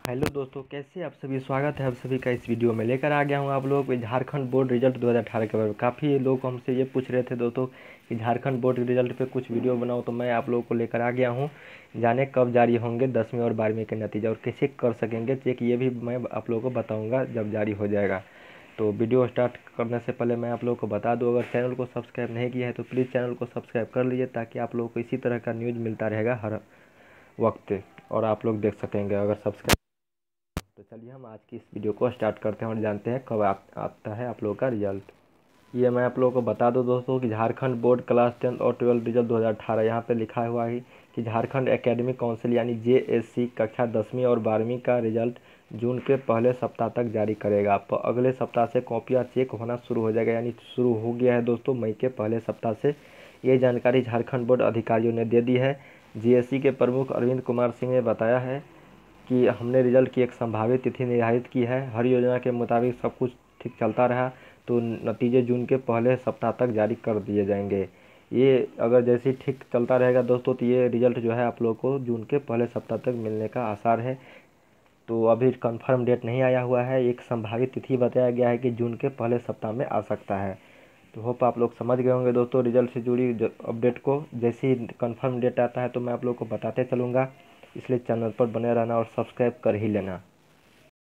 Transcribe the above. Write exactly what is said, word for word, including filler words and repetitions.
Hello दोस्तों, कैसे आप सभी। स्वागत है आप सभी का इस वीडियो में। लेकर आ गया हूँ आप लोगों को झारखंड बोर्ड रिजल्ट दो हज़ार अठारह के बारे में। काफ़ी लोग हमसे ये पूछ रहे थे दोस्तों कि झारखंड बोर्ड रिजल्ट पे कुछ वीडियो बनाओ, तो मैं आप लोगों को लेकर आ गया हूँ। जाने कब जारी होंगे दसवीं और बारहवीं के नतीजा और कैसे कर सकेंगे चेक, ये भी मैं आप लोगों को बताऊँगा जब जारी हो जाएगा। तो वीडियो स्टार्ट करने से पहले मैं आप लोगों को बता दूं, अगर चैनल को सब्सक्राइब नहीं किया है तो प्लीज़ चैनल को सब्सक्राइब कर लीजिए, ताकि आप लोगों को इसी तरह का न्यूज़ मिलता रहेगा हर वक्त और आप लोग देख सकेंगे अगर सब्सक्राइब। तो चलिए हम आज की इस वीडियो को स्टार्ट करते हैं और जानते हैं कब आ, आता है आप लोगों का रिजल्ट। ये मैं आप लोगों को बता दूं दोस्तों कि झारखंड बोर्ड क्लास टेंथ और ट्वेल्थ रिजल्ट दो हज़ार अठारह यहाँ पे लिखा हुआ है कि झारखंड एकेडमिक काउंसिल यानी जे एस सी कक्षा दसवीं और बारहवीं का रिजल्ट जून के पहले सप्ताह तक जारी करेगा। तो अगले सप्ताह से कॉपियाँ चेक होना शुरू हो जाएगा, यानी शुरू हो गया है दोस्तों मई के पहले सप्ताह से। ये जानकारी झारखंड बोर्ड अधिकारियों ने दे दी है। जी एस सी के प्रमुख अरविंद कुमार सिंह ने बताया है कि हमने रिजल्ट की एक संभावित तिथि निर्धारित की है। हर योजना के मुताबिक सब कुछ ठीक चलता रहा तो नतीजे जून के पहले सप्ताह तक जारी कर दिए जाएंगे। ये अगर जैसे ठीक चलता रहेगा दोस्तों तो ये रिजल्ट जो है आप लोगों को जून के पहले सप्ताह तक मिलने का आसार है। तो अभी कंफर्म डेट नहीं आया हुआ है, एक संभावित तिथि बताया गया है कि जून के पहले सप्ताह में आ सकता है। तो होप आप लोग समझ गए होंगे दोस्तों रिजल्ट से जुड़ी अपडेट को। जैसे ही कंफर्म डेट आता है तो मैं आप लोग को बताते चलूँगा, इसलिए चैनल पर बने रहना और सब्सक्राइब कर ही लेना।